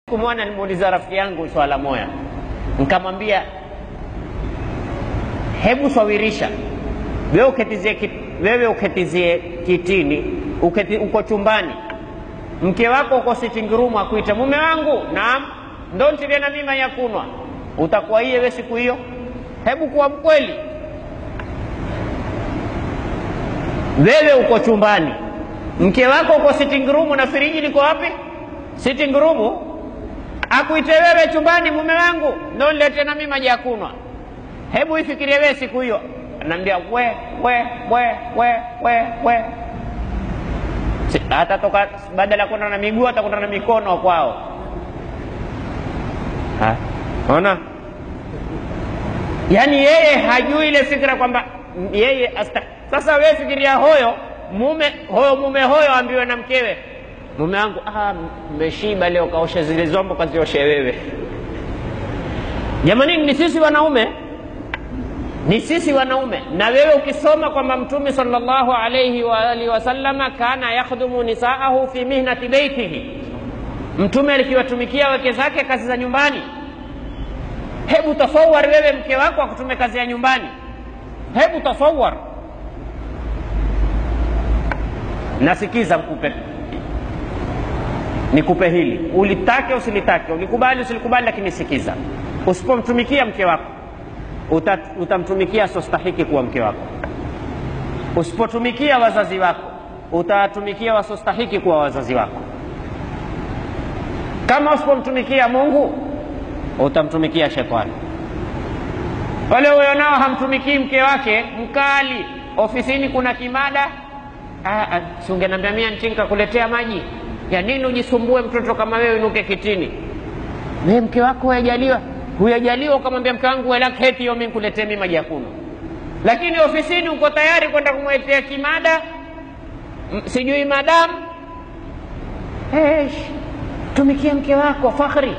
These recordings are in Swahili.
Kumwona alimuuliza rafiki yangu swala moja, nikamwambia hebu sawirisha wewe uketizie kitini, uko chumbani, mke wako uko sitting room akuita mume wangu, naam, ndo ntilie na mima ya kunwa, utakuwa iye wewe siku hiyo? Hebu kuwa mkweli. Wewe uko chumbani, mke wako uko sitting room na firiji liko wapi? Sitting room. Akuite wewe chumbani, mume wangu ndo nilete na mimi maji ya kunwa. Hebu ifikirie wewe siku hiyo. Anambia we. Atatoka badala kwenda na miguu atakwenda na mikono kwao. Ona? Yaani yeye hajui ile fikra kwamba yeye sasa wewe fikiria mume hoyo ambiwe na mkewe, mume wangu mmeshiba leo, kaosha zile zombo kazioshe wewe. Jamani, ni sisi wanaume. Na wewe ukisoma kwamba Mtume sallallahu alayhi wa alihi wasallama kana yakhdumu nisaahu fi mihnati baitihi, Mtume alikiwatumikia wake zake kazi za nyumbani. Hebu tasawwar wewe mke wako akutume kazi ya nyumbani, hebu tasawwar. Nasikiza nikupe hili, ulitake usilitake, ulikubali usilikubali, lakini sikiza. Usipomtumikia mke wako utamtumikia sostahiki kuwa mke wako. Usipotumikia wazazi wako utawatumikia wasostahiki kuwa wazazi wako. Kama usipomtumikia Mungu utamtumikia shetani. Wale nao hamtumikii mke wake, mkali, ofisini kuna kimada, si ungeniambia mimi nchinka kuletea maji, ya nini ujisumbue mtoto kama wewe inuke kitini? Wewe mke wako huyajaliwa ukamwambia mke wangu wala heti hiyo mimi nikuletee mimi maji ya kunywa. Lakini ofisini uko tayari kwenda kumletea kimada, sijui madam. Tumikia mke wako, fakhri.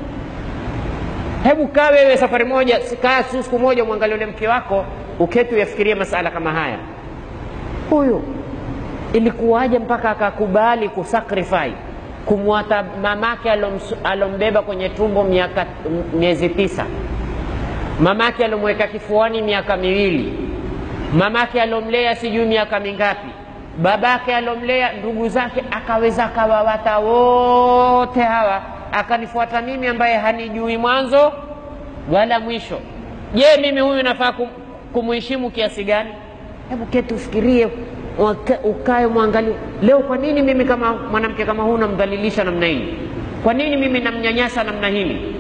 Hebu kaa wewe safari moja, kaa siku moja muangalie yule mke wako, uketi uyafikirie masala kama haya. Huyu ilikuwaje mpaka akakubali kusacrifice, kumwata mamake alombeba kwenye tumbo miezi 9, mamake alomweka kifuani miaka 2, mamake alomlea sijui miaka mingapi, babake alomlea, ndugu zake, akaweza kawawata wote hawa, akanifuata mimi ambaye hanijui mwanzo wala mwisho. Je, mimi huyu nafaa kumuheshimu kiasi gani? Hebu keti ufikirie, ukae muangalie. Leo kwa nini mimi kama mwanamke kama huyu namdhalilisha namna hii? Kwa nini mimi namnyanyasa namna hili?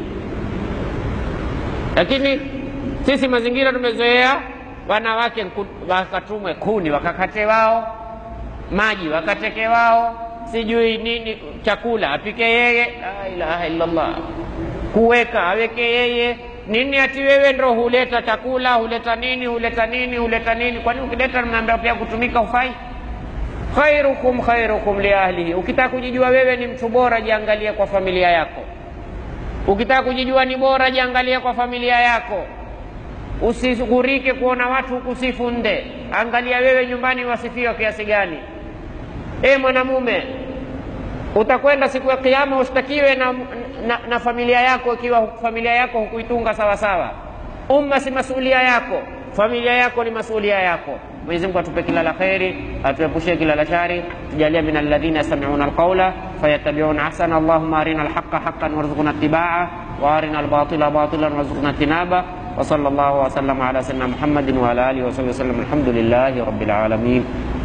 Lakini sisi mazingira tumezoea wanawake wakatumwe kuni wakakate wao, maji wakateke wao, sijui nini, chakula apike yeye, la ilaha illallah, kuweka aweke yeye, nini ati wewe ndo huleta chakula, huleta nini. Kwani ukileta mnaambia pia kutumika hufai? Khairukum li ahlihi. Ukitaka kujijua wewe ni mtu bora, jiangalie kwa familia yako. Ukitaka kujijua ni bora, jiangalie kwa familia yako. Usigurike kuona watu kusifu nde, angalia wewe nyumbani wasifiwa kiasi gani. Mwanamume, utakwenda siku ya kiyama ushtakiwe na familia yako, ikiwa familia yako hukuitunga sawa sawa. Umma si masulia yako, familia yako ni masulia yako. Mwenyezi Mungu atupe kila la khairi, atuepushe kila la shari, tujalie min alladhina yastami'una alqawla fayattabi'una ahsana. Allahumma arina alhaqqa haqqan warzuqna ittiba'ah wa arina albatila batilan warzuqna ijtinaba. Wa sallallahu wa sallama ala sayyidina Muhammadin wa ala alihi wa sahbihi wa sallam. Alhamdulillahi rabbil alamin.